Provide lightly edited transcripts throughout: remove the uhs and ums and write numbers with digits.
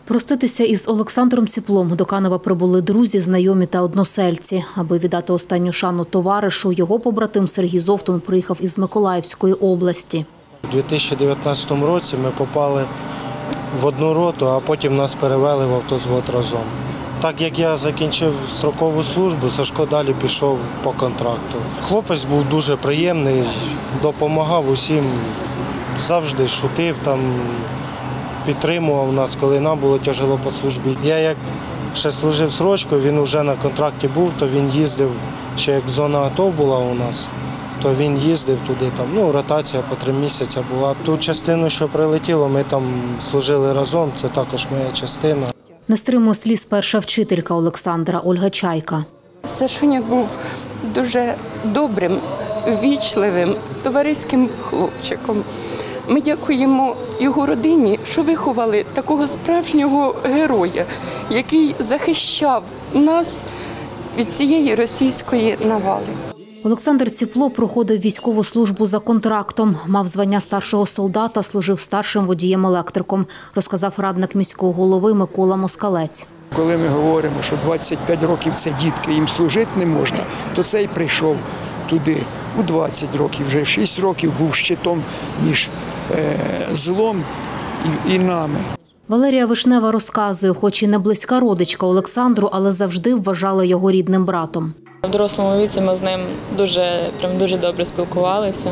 Проститися із Олександром Ціплом до Канева прибули друзі, знайомі та односельці. Аби віддати останню шану товаришу, його побратим Сергій Зовтун приїхав із Миколаївської області. У 2019 році ми попали в одну роту, а потім нас перевели в автозвод разом. Так як я закінчив строкову службу, Сашко далі пішов по контракту. Хлопець був дуже приємний, допомагав усім, завжди шутив, підтримував нас, коли нам було тяжело по службі. Я як ще служив срочку, він вже на контракті був, то він їздив, ще як зона АТО була у нас, то він їздив туди, ротація по 3 місяці була. Ту частину, що прилетіло, ми там служили разом, це також моя частина. Не стримує сліз перша вчителька Олександра Ольга Чайка. Сашуня був дуже добрим, ввічливим, товариським хлопчиком. Ми дякуємо його родині, що виховали такого справжнього героя, який захищав нас від цієї російської навали. Олександр Ціпло проходив військову службу за контрактом. Мав звання старшого солдата, служив старшим водієм-електриком, розказав радник міського голови Микола Москалець. Коли ми говоримо, що 25 років – це дітки, їм служити не можна, то цей прийшов туди у 20 років, вже 6 років був щитом між злом і нами. Валерія Вишнева розказує, хоч і не близька родичка Олександру, але завжди вважала його рідним братом. В дорослому віці ми з ним дуже добре спілкувалися,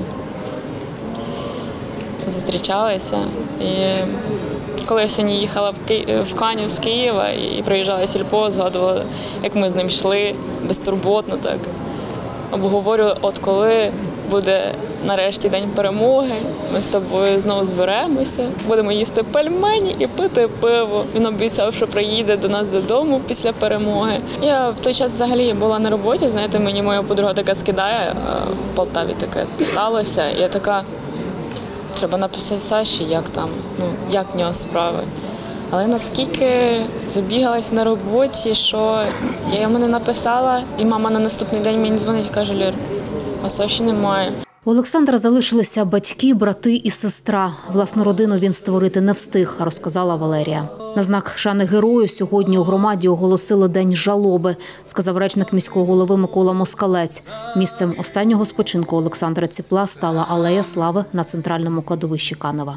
зустрічалися. І коли я сьогодні їхала в Канів з Києва і проїжджала сільпо, згадувала, як ми з ним йшли, безтурботно так. Обговорювали, от коли буде нарешті День перемоги, ми з тобою знову зберемося, будемо їсти пельмені і пити пиво. Він обіцяв, що приїде до нас додому після перемоги. Я в той час взагалі була на роботі, знаєте, мені моя подруга така скидає, в Полтаві таке сталося. Я така, треба написати Саші, як там, як в нього справи. Але наскільки забігалась на роботі, що я йому не написала, і мама на наступний день мені дзвонить і каже: Лір, а Саші немає. У Олександра залишилися батьки, брати і сестра. Власну родину він створити не встиг, розказала Валерія. На знак шани герою сьогодні у громаді оголосили День жалоби, сказав речник міського голови Микола Москалець. Місцем останнього спочинку Олександра Ціпла стала алея слави на центральному кладовищі Канева.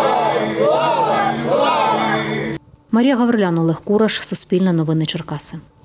Марія Гаврилян, Олег Кураш, Суспільне новини Черкаси.